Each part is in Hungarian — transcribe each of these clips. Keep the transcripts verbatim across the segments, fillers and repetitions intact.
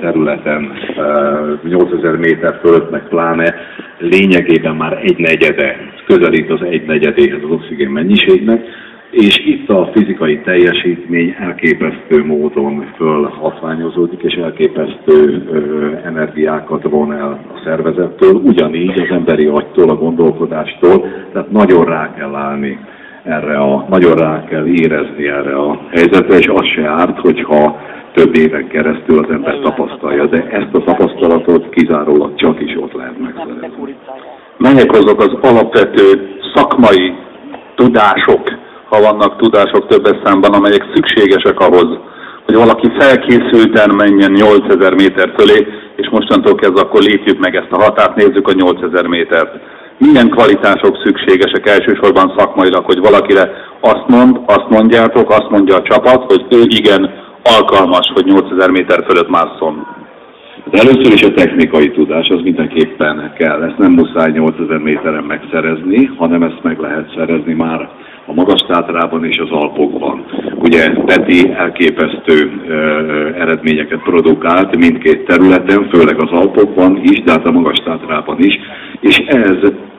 területen, nyolcezer méter fölött meg pláne lényegében már egy negyede, közelít az egy negyedéhez az oxigén mennyiségnek, és itt a fizikai teljesítmény elképesztő módon fölhatványozódik, és elképesztő ö, energiákat von el a szervezettől, ugyanígy az emberi agytól, a gondolkodástól, tehát nagyon rá kell állni erre a, nagyon rá kell érezni erre a helyzetre, és az se árt, hogyha több éven keresztül az ember tapasztalja, de ezt a tapasztalatot kizárólag csak is ott lehet megszerezni. Melyek azok az alapvető szakmai tudások, ha vannak tudások többes számban, amelyek szükségesek ahhoz, hogy valaki felkészülten menjen nyolcezer méter fölé, és mostantól kezdve akkor lépjük meg ezt a határt, nézzük a nyolcezer métert. Milyen kvalitások szükségesek elsősorban szakmailag, hogy valakire azt mond, azt mondjátok, azt mondja a csapat, hogy ő igen alkalmas, hogy nyolcezer méter fölött másszon? De először is a technikai tudás, az mindenképpen kell. Ezt nem muszáj nyolcezer méteren megszerezni, hanem ezt meg lehet szerezni már a Magas-Tátrában és az Alpokban. Ugye Peti elképesztő ö, eredményeket produkált mindkét területen, főleg az Alpokban is, de hát a Magas-Tátrában is, és ez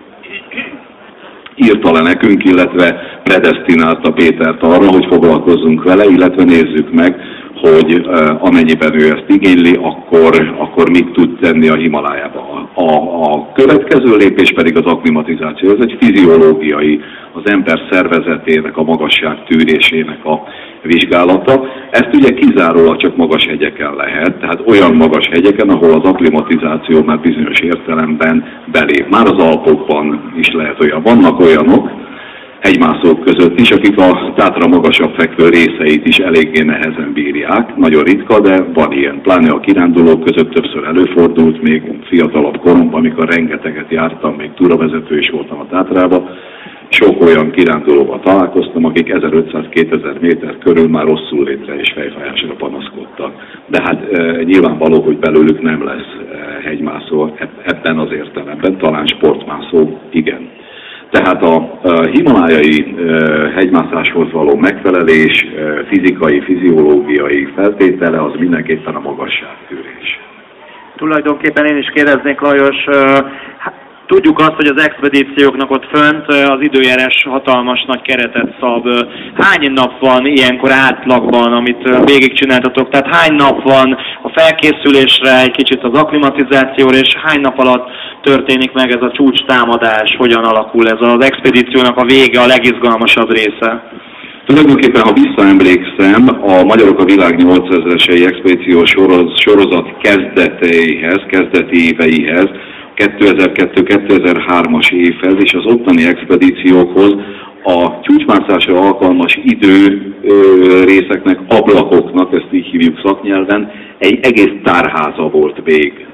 írta le nekünk, illetve predesztinálta Pétert arra, hogy foglalkozzunk vele, illetve nézzük meg, hogy uh, amennyiben ő ezt igényli, akkor, akkor mit tud tenni a Himalájában. A, a következő lépés pedig az akklimatizáció. Ez egy fiziológiai, az ember szervezetének, a magasság tűrésének a vizsgálata. Ezt ugye kizárólag csak magas hegyeken lehet, tehát olyan magas hegyeken, ahol az akklimatizáció már bizonyos értelemben belép. Már az Alpokban is lehet olyan. Vannak olyanok, hegymászók között is, akik a Tátra magasabb fekvő részeit is eléggé nehezen bírják. Nagyon ritka, de van ilyen. Pláne a kirándulók között többször előfordult, még fiatalabb koromban, amikor rengeteget jártam, még túravezető is voltam a Tátrában. Sok olyan kirándulóval találkoztam, akik ezerötszáz-kétezer méter körül már rosszul létre és fejfájásra panaszkodtak. De hát e, nyilvánvaló, hogy belőlük nem lesz e, hegymászó ebben az értelemben, talán sportmászó, igen. Tehát a, a himalájai e, hegymászáshoz való megfelelés, e, fizikai, fiziológiai feltétele az mindenképpen a magasságtűrés. Tulajdonképpen én is kérdeznék, Lajos, e, tudjuk azt, hogy az expedícióknak ott fönt az időjárás hatalmas nagy keretet szab. Hány nap van ilyenkor átlagban, amit végigcsináltatok? Tehát hány nap van a felkészülésre, egy kicsit az akklimatizációra, és hány nap alatt történik meg ez a csúcs támadás? Hogyan alakul ez az expedíciónak a vége, a legizgalmasabb része? Tulajdonképpen, ha visszaemlékszem, a Magyarok a világ nyolcezresei expedíciós sorozat kezdeteihez, kezdeti éveihez, kétezer-kettő kétezer-hármas évhez és az ottani expedíciókhoz a csúcsmászásra alkalmas idő részeknek, ablakoknak, ezt így hívjuk szaknyelven, egy egész tárháza volt még.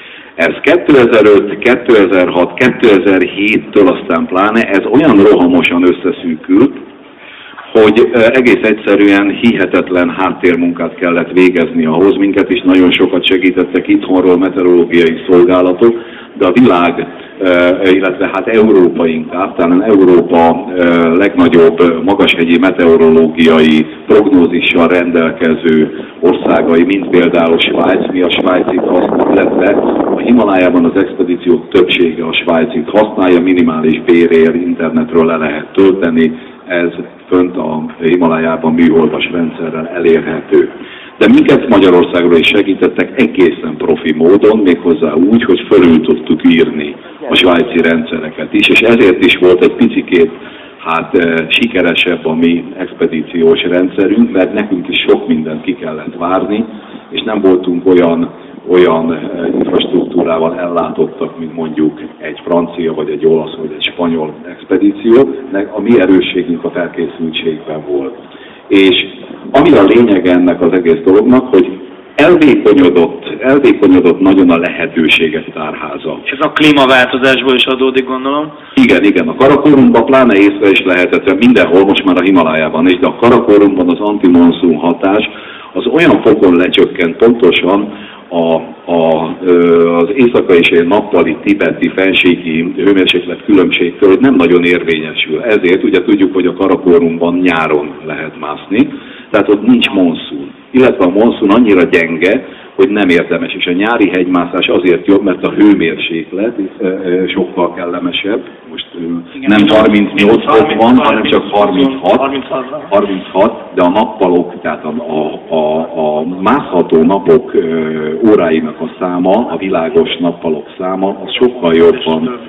Ez kétezer-öt, kétezer-hat, kétezer-héttől aztán pláne ez olyan rohamosan összeszűkült, hogy egész egyszerűen hihetetlen háttérmunkát kellett végezni ahhoz, minket is nagyon sokat segítettek itthonról meteorológiai szolgálatok, de a világ, illetve hát Európa inkább, talán Európa legnagyobb magashegyi meteorológiai prognózissal rendelkező országai, mint például Svájc, mi a svájcit használja, illetve a Himalájában az expedíciók többsége a svájcit használja, minimális bérért internetről le lehet tölteni, ez fönt a Himalájában műholdas rendszerrel elérhető. De minket Magyarországról is segítettek egészen profi módon, méghozzá úgy, hogy fölül tudtuk írni a svájci rendszereket is, és ezért is volt egy picikét hát e, sikeresebb a mi expedíciós rendszerünk, mert nekünk is sok mindent ki kellett várni, és nem voltunk olyan, olyan infrastruktúrával ellátottak, mint mondjuk egy francia, vagy egy olasz, vagy egy spanyol expedíció, de a mi erősségünk a felkészültségben volt. És ami a lényeg ennek az egész dolognak, hogy elvékonyodott, elvékonyodott nagyon a lehetőségek tárháza. És ez a klímaváltozásból is adódik, gondolom? Igen, igen. A Karakorumban pláne észre is lehetett, mindenhol, most már a Himalájában is, de a Karakorumban az antimonszun hatás az olyan fokon lecsökkent pontosan a, a, az éjszakai és nappali tibeti fennsíki hőmérséklet különbségtől, hogy nem nagyon érvényesül. Ezért ugye tudjuk, hogy a Karakorumban nyáron lehet mászni, tehát ott nincs monszun. Illetve a monszun annyira gyenge, hogy nem érdemes. És a nyári hegymászás azért jobb, mert a hőmérséklet sokkal kellemesebb. Most igen, nem harmincnyolc fok van, hanem csak harminchat, harminchat, de a nappalok, tehát a, a, a, a mászható napok óráinak a száma, a világos nappalok száma, az sokkal jobban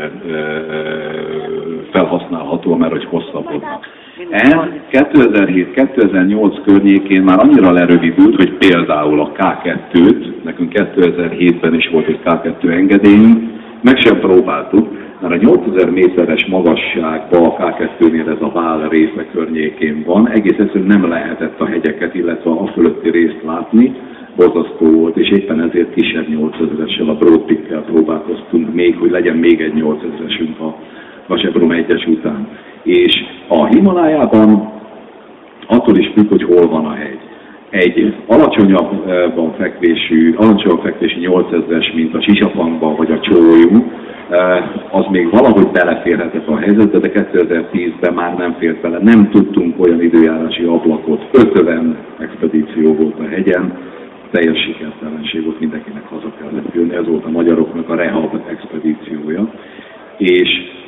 felhasználható, mert hogy hosszabbodnak. Ez kétezer-hét kétezer-nyolc környékén már annyira lerövidült, hogy például a ká kettőt, nekünk kétezer-hétben is volt egy ká kettő engedélyünk, meg sem próbáltuk, mert a nyolcezer méteres magasságban a ká kettőnél ez a vál része környékén van, egész egyszerűen nem lehetett a hegyeket, illetve a fölötti részt látni, borzasztó volt, és éppen ezért kisebb nyolcezressel, a Broad Peak-kel próbálkoztunk még, hogy legyen még egy nyolcezresünk a Vasebrum egyes után. És a Himalájában attól is függ, hogy hol van a hegy. Egy alacsonyabban fekvésű, alacsonyabb fekvésű nyolcezres, mint a Sisapangban vagy a Csólyú, az még valahogy beleférhetett a helyzetbe, de kétezer-tízben már nem fért bele. Nem tudtunk olyan időjárási ablakot, ötven expedíció volt a hegyen, teljes sikertelenség volt, mindenkinek haza kellett jönni, ez volt a magyaroknak a rehab expedíciója. És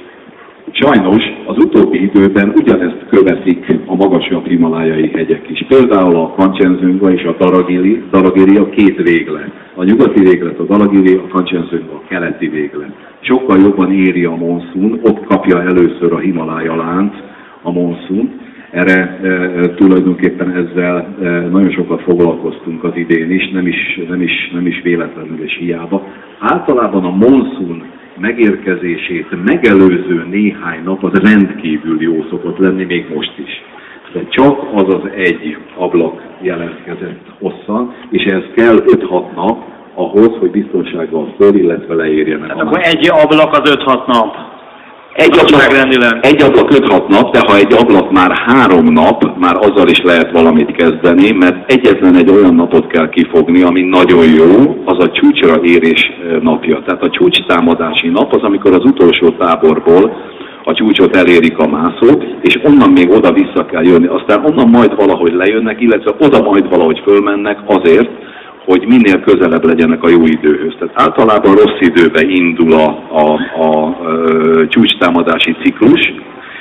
sajnos az utóbbi időben ugyanezt követik a magasabb himalájai hegyek is. Például a Kancsenjunga és a Daragiri, Daragiri a két véglet. A nyugati véglet a Daragiri, a Kancsenjunga a keleti véglet. Sokkal jobban éri a monszun, ott kapja először a Himalája lánc a monszun. Erre e, tulajdonképpen ezzel e, nagyon sokat foglalkoztunk az idén is, nem is, nem is, nem is véletlenül és hiába. Általában a monszun megérkezését megelőző néhány nap az rendkívül jó szokott lenni, még most is. De csak az az egy ablak jelentkezett hosszan, és ez kell öt-hat nap ahhoz, hogy biztonsággal föl, illetve leérjenek. Tehát akkor egy ablak az öt-hat nap? Egy ablak, egy ablak öt-hat nap, de ha egy ablak már három nap, már azzal is lehet valamit kezdeni, mert egyetlen egy olyan napot kell kifogni, ami nagyon jó, az a csúcsra érés napja. Tehát a csúcstámadási nap az, amikor az utolsó táborból a csúcsot elérik a mászók, és onnan még oda-vissza kell jönni. Aztán onnan majd valahogy lejönnek, illetve oda majd valahogy fölmennek azért, hogy minél közelebb legyenek a jó időhöz. Tehát általában rossz időben indul a, a, a, a csúcstámadási ciklus,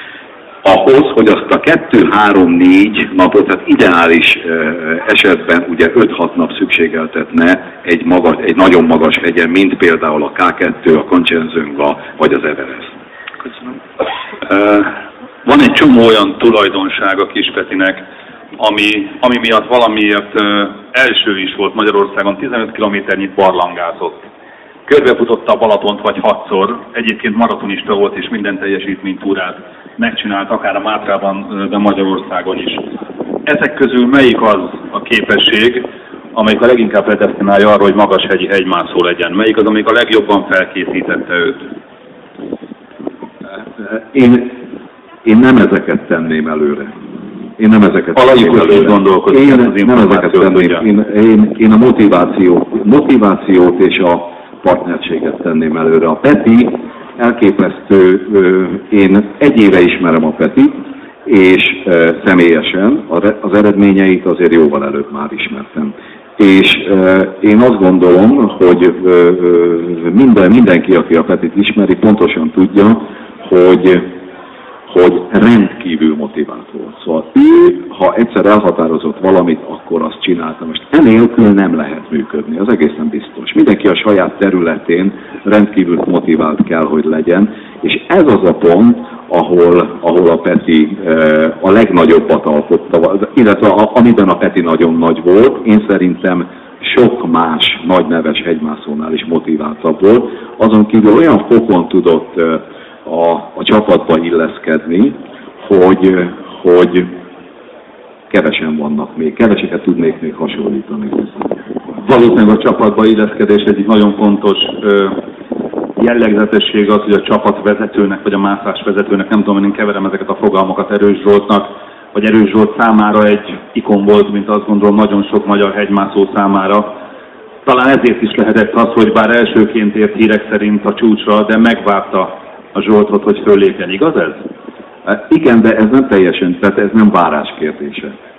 ahhoz, hogy azt a kettő-három-négy napot, tehát ideális esetben ugye öt-hat nap szükségeltetne egy, magas, egy nagyon magas hegyen, mint például a ká kettő, a Kancsenjunga vagy az Everest. Köszönöm. Van egy csomó olyan tulajdonság a Kispetinek, ami, ami miatt valamiért első is volt Magyarországon, tizenöt kilométernyit barlangázott. Körbefutotta a Balatont vagy hatszor, egyébként maratonista volt és minden teljesítménytúrát megcsinált, akár a Mátrában, de Magyarországon is. Ezek közül melyik az a képesség, amelyik a leginkább predesztinálja arra, hogy magashegyi hegymászó legyen? Melyik az, amelyik a legjobban felkészítette őt? Én, én nem ezeket tenném előre. Én nem ezeket tenném előre. Én nem ezeket tenném. Én, én, én a motivációt, motivációt és a partnerséget tenném előre. A Peti elképesztő, én egy éve ismerem a Petit, és személyesen az eredményeit azért jóval előbb már ismertem. És én azt gondolom, hogy minden, mindenki, aki a Petit ismeri, pontosan tudja, hogy, hogy rendkívül motivált volt. Szóval ő, ha egyszer elhatározott valamit, akkor azt csinálta. Most enélkül nem lehet működni, az egészen biztos. Mindenki a saját területén rendkívül motivált kell, hogy legyen, és ez az a pont, ahol, ahol a Peti a legnagyobbat alkotta, illetve amiben a Peti nagyon nagy volt, én szerintem sok más nagy neves hegymászónál is motiváltabb volt. Azon kívül olyan fokon tudott a, a csapatba illeszkedni, hogy, hogy kevesen vannak még, keveseket tudnék még hasonlítani. Valószínűleg a csapatba illeszkedés egy nagyon fontos ö, jellegzetesség az, hogy a csapatvezetőnek vagy a mászásvezetőnek, nem tudom, én keverem ezeket a fogalmakat, Erős Zsoltnak, vagy Erős Zsolt számára egy ikon volt, mint azt gondolom nagyon sok magyar hegymászó számára. Talán ezért is lehetett az, hogy bár elsőként ért hírek szerint a csúcsra, de megvárta a Zsoltot, hogy föllépjen. Igaz ez? Igen, de ez nem teljesen, tehát ez nem várás kérdése.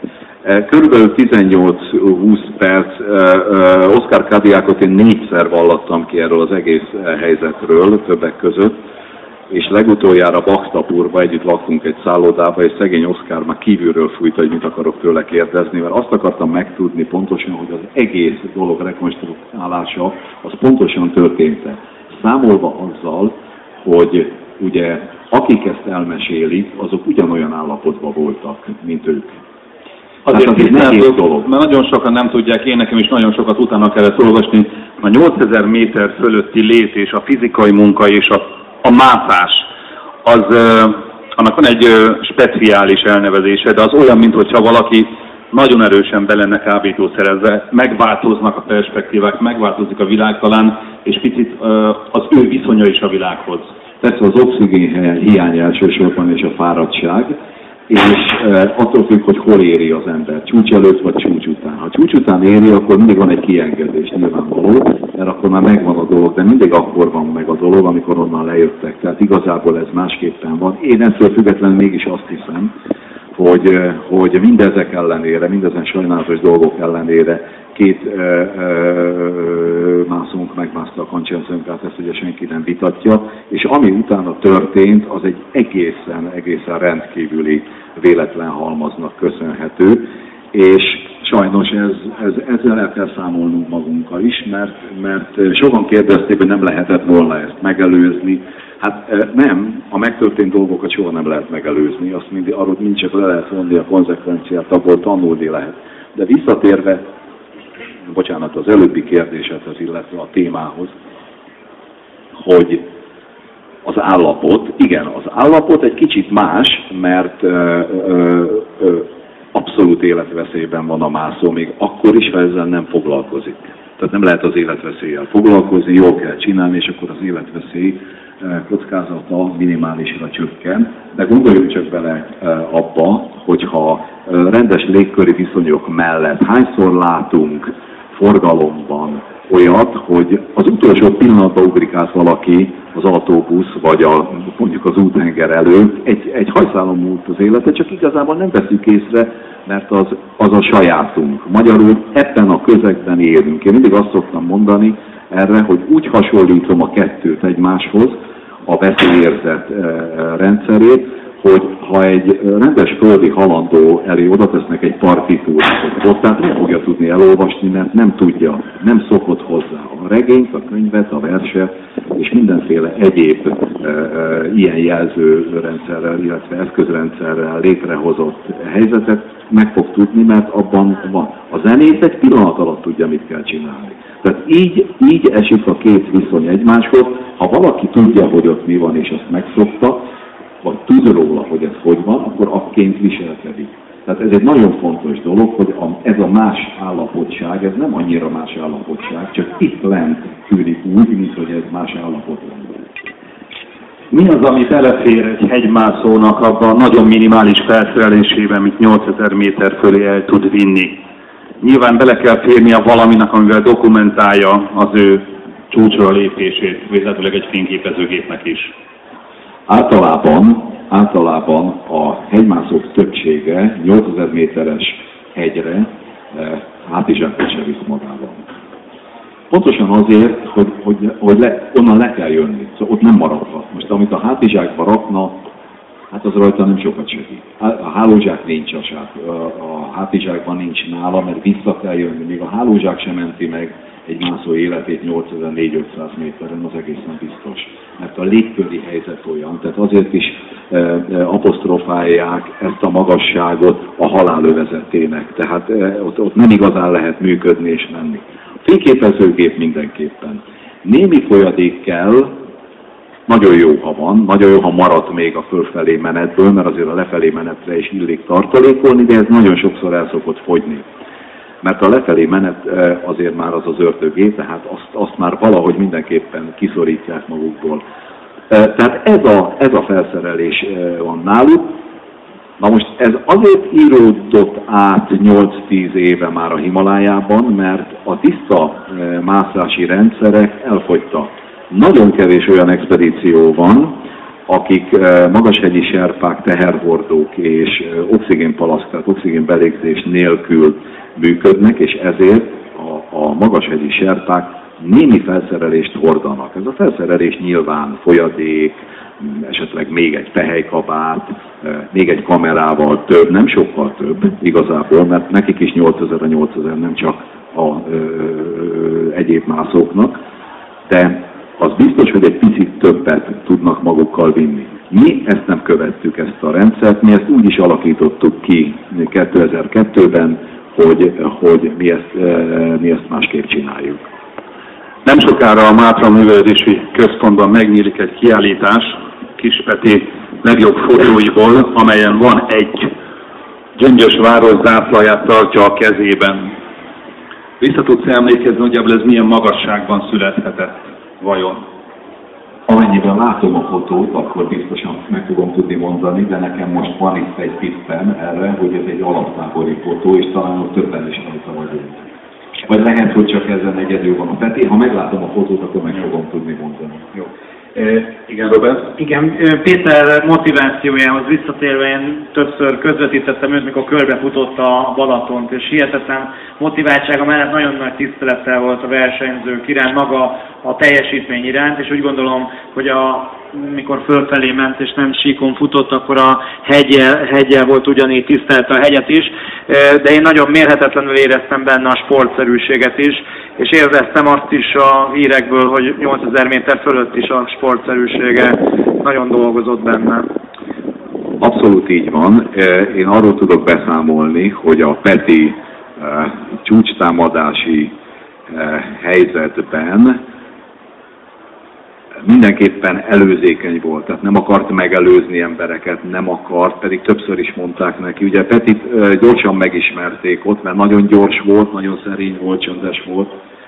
Körülbelül tizennyolc-húsz perc, Oscar Cadillac-ot én négyszer vallattam ki erről az egész helyzetről, többek között, és legutoljára Bakhtapurba együtt laktunk egy szállodába, és szegény Oscar már kívülről fújta, hogy mit akarok tőle kérdezni, mert azt akartam megtudni pontosan, hogy az egész dolog rekonstruálása az pontosan történt-e. Számolva azzal, hogy ugye akik ezt elmesélik, azok ugyanolyan állapotban voltak, mint ők. Azért az nehéz dolog, mert nagyon sokan nem tudják, én nekem is nagyon sokat utána kellett olvasni, a nyolcezer méter fölötti lét és a fizikai munka és a, a mászás, az, annak van egy speciális elnevezése, de az olyan, mintha valaki nagyon erősen be lenne kábítószerezve, megváltoznak a perspektívák, megváltozik a világ talán, és picit az ő viszonya is a világhoz. Persze az oxigén hiány elsősorban és a fáradtság, és e, attól függ, hogy hol éri az ember, csúcs előtt vagy csúcs után. Ha csúcs után éri, akkor mindig van egy kiengedés, nyilvánvaló, mert akkor már megvan a dolog, de mindig akkor van meg a dolog, amikor onnan lejöttek. Tehát igazából ez másképpen van. Én ettől függetlenül mégis azt hiszem, hogy, hogy mindezek ellenére, mindezen sajnálatos dolgok ellenére két ö, ö, mászónk megmászta a Kancsenszönkát, ezt ugye senki nem vitatja, és ami utána történt, az egy egészen, egészen rendkívüli véletlen halmaznak köszönhető, és sajnos ez, ez, ezzel el kell számolnunk magunkkal is, mert, mert sokan kérdezték, hogy nem lehetett volna ezt megelőzni. Hát nem, a megtörtént dolgokat soha nem lehet megelőzni, azt mindig, arról mind csak le lehet vonni a konzekvenciát, abból tanulni lehet. De visszatérve, bocsánat, az előbbi kérdésedhez, illetve a témához, hogy az állapot, igen, az állapot egy kicsit más, mert ö, ö, ö, abszolút életveszélyben van a mászó, még akkor is, ha ezzel nem foglalkozik. Tehát nem lehet az életveszéllyel foglalkozni, jól kell csinálni, és akkor az életveszély kockázata minimálisra csökken. De gondoljunk csak bele abba, hogyha rendes légköri viszonyok mellett hányszor látunk forgalomban olyat, hogy az utolsó pillanatban ugrik át valaki az autóbusz, vagy a, mondjuk az úthenger előtt, egy, egy hajszálon múlt az élete, csak igazából nem veszük észre, mert az, az a sajátunk. Magyarul ebben a közegben élünk. Én mindig azt szoktam mondani erre, hogy úgy hasonlítom a kettőt egymáshoz, a veszélyérzet rendszerét, hogy ha egy rendes földi halandó elé oda tesznek egy partitúrát, ott tehát nem fogja tudni elolvasni, mert nem tudja, nem szokott hozzá a regényt, a könyvet, a verset, és mindenféle egyéb e, e, ilyen jelzőrendszerrel, illetve eszközrendszerrel létrehozott helyzetet meg fog tudni, mert abban van. A zenész egy pillanat alatt tudja, mit kell csinálni. Tehát így, így esik a két viszony egymáshoz. Ha valaki tudja, hogy ott mi van, és azt megszokta, vagy tud róla, hogy ez hogy van, akkor akként viselkedik. Tehát ez egy nagyon fontos dolog, hogy a, ez a más állapotság, ez nem annyira más állapotság, csak itt lent tűnik úgy, mint hogy ez más állapot lenne. Mi az, ami belefér egy hegymászónak abban nagyon minimális felszerelésében, mint nyolcezer méter fölé el tud vinni? Nyilván bele kell férnie valaminek, amivel dokumentálja az ő csúcsra lépését, véletlenül egy fényképezőgépnek is. Általában, általában a hegymászók többsége nyolcezer méteres hegyre eh, hátizsákot se visz magával. Pontosan azért, hogy, hogy, hogy le, onnan le kell jönni, szóval ott nem maradhat. Most amit a hátizsákba rakna, hát az rajta nem sokat segít. A hálózsák nincs, a, a hátizsákban nincs nála, mert vissza kell jönni, még a hálózsák sem menti meg egy mászó életét nyolcezer-négyszáz-ötszáz méteren, az egészen biztos. Mert a légköri helyzet olyan, tehát azért is e, e, apostrofálják ezt a magasságot a halálövezetének. Tehát e, ott, ott nem igazán lehet működni és menni. A fényképezőgép mindenképpen. Némi folyadék kell, nagyon jó, ha van, nagyon jó, ha maradt még a fölfelé menetből, mert azért a lefelé menetre is illik tartalékolni, de ez nagyon sokszor el szokott fogyni. Mert a lefelé menet azért már az az ördögé, tehát azt, azt már valahogy mindenképpen kiszorítják magukból. Tehát ez a, ez a felszerelés van náluk. Na most ez azért íródott át nyolc-tíz éve már a Himalájában, mert a tiszta mászási rendszerek elfogytak. Nagyon kevés olyan expedíció van, akik magashegyi serpák, teherhordók és oxigénpalaszk, tehát oxigénbelégzés nélkül működnek, és ezért a, a magashegyi serpák némi felszerelést hordanak. Ez a felszerelés nyilván folyadék, esetleg még egy tehelykabát, még egy kamerával több, nem sokkal több igazából, mert nekik is nyolcezer a nyolcezer, nem csak a ö, ö, egyéb mászóknak, de az biztos, hogy egy picit többet tudnak magukkal vinni. Mi ezt nem követtük, ezt a rendszert, mi ezt úgy is alakítottuk ki kétezer-kettőben, hogy, hogy mi, ezt, mi ezt másképp csináljuk. Nem sokára a Mátra Művelődési Központban megnyílik egy kiállítás Kispeti legjobb fotóiból, amelyen van egy Gyöngyös város zászlaját tartja a kezében. Vissza tudsz emlékezni, hogy ebből ez milyen magasságban születhetett vajon? Amennyiben látom a fotót, akkor biztosan meg fogom tudni mondani, de nekem most van itt egy tippem erre, hogy ez egy alaptábori fotó, és talán ott többen is rajta vagyunk. Vagy lehet, hogy csak ezen egyedül van a Peti. Ha meglátom a fotót, akkor meg fogom tudni mondani. Jó. E, igen, Robert? Igen, Péter motivációjához visszatérve én többször közvetítettem őt, mikor körbefutott a Balatont, és hihetetlen motiváltsága mellett nagyon nagy tisztelettel volt a versenyzők iránt, maga a teljesítmény iránt, és úgy gondolom, hogy a, mikor fölfelé ment és nem síkon futott, akkor a hegyel, hegyel volt ugyanígy, tisztelte a hegyet is, de én nagyon mérhetetlenül éreztem benne a sportszerűséget is, és éreztem azt is a hírekből, hogy nyolcezer méter fölött is a sportszerűsége nagyon dolgozott benne. Abszolút így van. Én arról tudok beszámolni, hogy a Peti csúcstámadási helyzetben mindenképpen előzékeny volt, tehát nem akart megelőzni embereket, nem akart, pedig többször is mondták neki. Ugye Petit gyorsan megismerték ott, mert nagyon gyors volt, nagyon szerény volt, csöndes volt.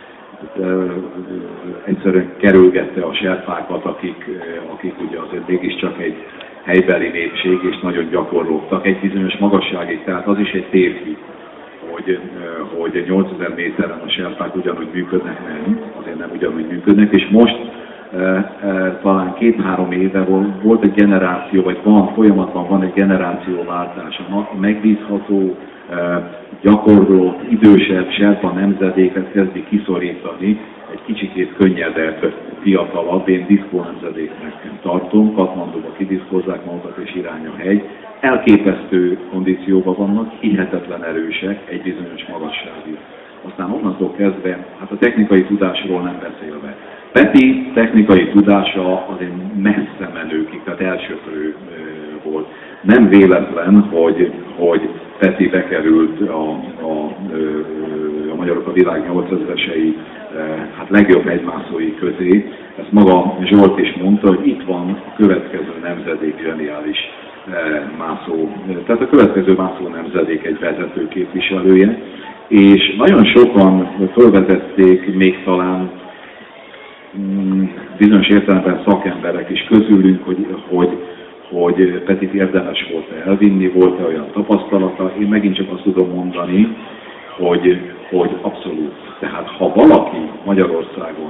Egyszerűen kerülgette a serpákat, akik, akik ugye azért mégiscsak egy helybeli népség, és nagyon gyakorlottak egy bizonyos magasságig, tehát az is egy tévhit, hogy, hogy nyolcezer méteren a serpák ugyanúgy működnek, nem, azért nem ugyanúgy működnek, és most e, e, talán két-három éve volt egy generáció, vagy van, folyamatban van egy generációváltás, a megbízható, e, gyakorlott, idősebb serpa nemzedéket kezdi kiszorítani, egy kicsikét könnyedebb, fiatalabb, én diszkó nemzedéknek tartom, Katmandóba kidiszkozzák magukat és irány a hegy. Elképesztő kondícióban vannak, hihetetlen erősek, egy bizonyos magasságig. Aztán onnantól kezdve, hát a technikai tudásról nem beszélve. Peti technikai tudása azért messze menőkig, tehát elsöprő volt. Nem véletlen, hogy, hogy Peti bekerült a, a, a magyarok a világ nyolcezresei hát legjobb hegymászói közé. Ezt maga Zsolt is mondta, hogy itt van a következő nemzedék zseniális mászó, tehát a következő mászó nemzedék egy vezető képviselője, és nagyon sokan felvetették még talán bizonyos értelemben szakemberek is közülünk, hogy, hogy, hogy Petit érdemes volt-e elvinni, volt-e olyan tapasztalata. Én megint csak azt tudom mondani, hogy, hogy abszolút. Tehát ha valaki Magyarországon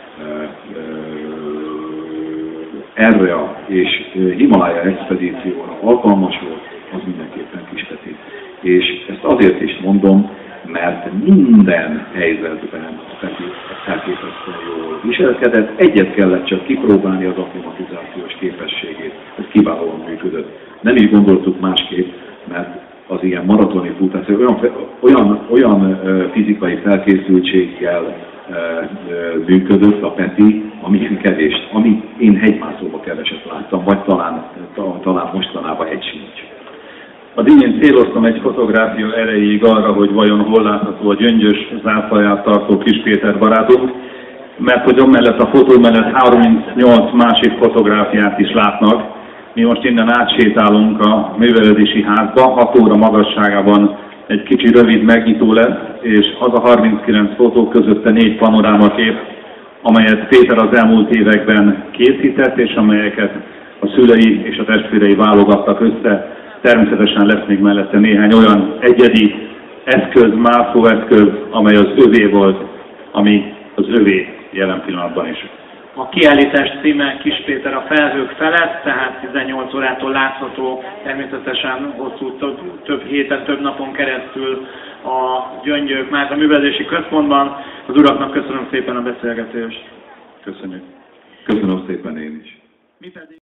erre a és Himalája expedícióra alkalmas volt, az mindenképpen Kispeti. És ezt azért is mondom, mert minden helyzetben a Peti elképesztően jól viselkedett, egyet kellett csak kipróbálni, az akklimatizációs képességét, ez kiválóan működött. Nem is gondoltuk másképp, mert az ilyen maratoni futás olyan, olyan, olyan fizikai felkészültséggel működött a Peti, amilyen kevés, amit én hegymászóba keveset láttam, vagy talán, talán mostanában egy sincs. Az imént céloztam egy fotográfia erejéig arra, hogy vajon hol látható a Gyöngyös zászlaját tartó Kis Péter barátunk, mert hogy amellett a fotó mellett harmincnyolc másik fotográfiát is látnak. Mi most innen átsétálunk a művelődési házba, hat óra magasságában egy kicsi rövid megnyitó lesz, és az a harminckilenc fotó közötte négy panorámakép, amelyet Péter az elmúlt években készített, és amelyeket a szülei és a testvérei válogattak össze. Természetesen lesz még mellette néhány olyan egyedi eszköz, mászóeszköz, amely az övé volt, ami az övé jelen pillanatban is. A kiállítás címe Kis Péter a felhők felett, tehát tizennyolc órától látható, természetesen hosszú, több, több héten, több napon keresztül a Gyöngyök Márta Művelődési Központban. Az uraknak köszönöm szépen a beszélgetést. Köszönjük. Köszönöm szépen én is. Mi pedig